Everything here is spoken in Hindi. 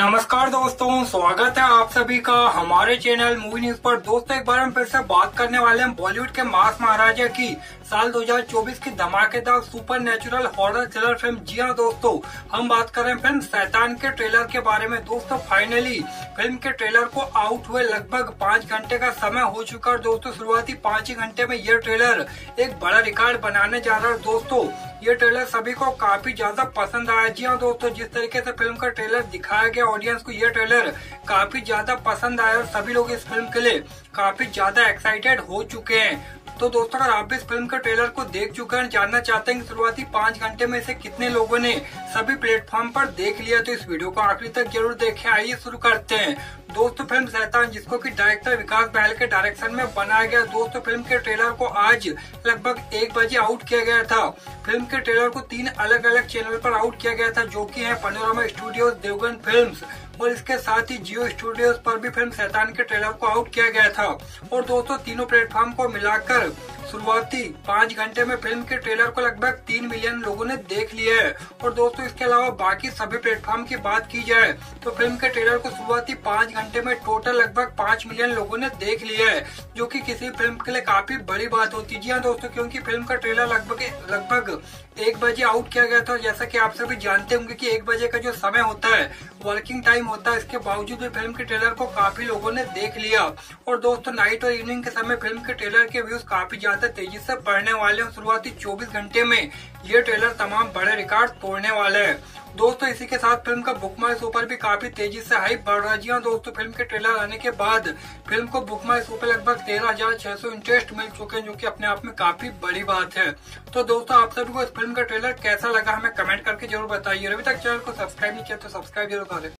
नमस्कार दोस्तों, स्वागत है आप सभी का हमारे चैनल मूवी न्यूज पर। दोस्तों एक बार हम फिर से बात करने वाले हैं बॉलीवुड के मास महाराजा की साल 2024 की धमाकेदार supernatural horror thriller film. जी हाँ दोस्तों, हम बात कर रहे हैं फिल्म शैतान के ट्रेलर के बारे में। दोस्तों फाइनली फिल्म के ट्रेलर को आउट हुए लगभग 5 घंटे का समय हो चुका है। दोस्तों शुरुआती 5 ही घंटे में यह ट्रेलर एक बड़ा रिकॉर्ड बनाने जा रहा है। दोस्तों ये ट्रेलर सभी को काफी ज्यादा पसंद आया। जी हाँ दोस्तों, जिस तरीके से फिल्म का ट्रेलर दिखाया गया ऑडियंस को यह ट्रेलर काफी ज्यादा पसंद आया और सभी लोग इस फिल्म के लिए काफी ज्यादा एक्साइटेड हो चुके हैं। तो दोस्तों अगर आप भी इस फिल्म के ट्रेलर को देख चुके हैं, जानना चाहते हैं कि शुरुआती 5 घंटे में से कितने लोगों ने सभी प्लेटफॉर्म पर देख लिया, तो इस वीडियो को आखिरी तक जरूर देखें। आइए शुरू करते हैं। दोस्तों फिल्म शैतान, जिसको कि डायरेक्टर विकास बहल के डायरेक्शन में बनाया गया। दोस्तों फिल्म के ट्रेलर को आज लगभग 1 बजे आउट किया गया था। फिल्म के ट्रेलर को 3 अलग अलग चैनल पर आउट किया गया था, जो कि है पैनोरामा स्टूडियोज, देवगन फिल्म्स और इसके साथ ही जियो स्टूडियोज पर भी फिल्म शैतान के ट्रेलर को आउट किया गया था। और दोस्तों तीनों प्लेटफॉर्म को मिलाकर शुरुआती 5 घंटे में फिल्म के ट्रेलर को लगभग 3 मिलियन लोगों ने देख लिया है। और दोस्तों इसके अलावा बाकी सभी प्लेटफॉर्म की बात की जाए तो फिल्म के ट्रेलर को शुरुआती 5 घंटे में टोटल लगभग 5 मिलियन लोगों ने देख लिया है, जो कि किसी फिल्म के लिए काफी बड़ी बात होती है। जी हाँ दोस्तों, क्योंकि फिल्म का ट्रेलर लगभग 1 बजे आउट किया गया था। जैसा कि आप सभी जानते होंगे कि 1 बजे का जो समय होता है वर्किंग टाइम होता है, इसके बावजूद भी फिल्म के ट्रेलर को काफी लोगों ने देख लिया। और दोस्तों नाइट और इवनिंग के समय फिल्म के ट्रेलर के व्यूज काफी ज्यादा तेजी से बढ़ने वाले हैं। शुरुआती 24 घंटे में ये ट्रेलर तमाम बड़े रिकॉर्ड तोड़ने वाले हैं। दोस्तों इसी के साथ फिल्म का बुक माई शो पर भी काफी तेजी से हाइप बढ़ रहा है। जी हाँ दोस्तों, फिल्म के ट्रेलर आने के बाद फिल्म को बुक माई शो पर लगभग 13,600 इंटरेस्ट मिल चुके हैं, जो कि अपने आप में काफी बड़ी बात है। तो दोस्तों आप सभी को इस फिल्म का ट्रेलर कैसा लगा हमें कमेंट करके जरूर बताइए। अभी तक चैनल को सब्सक्राइब नहीं किया तो सब्सक्राइब जरूर करें।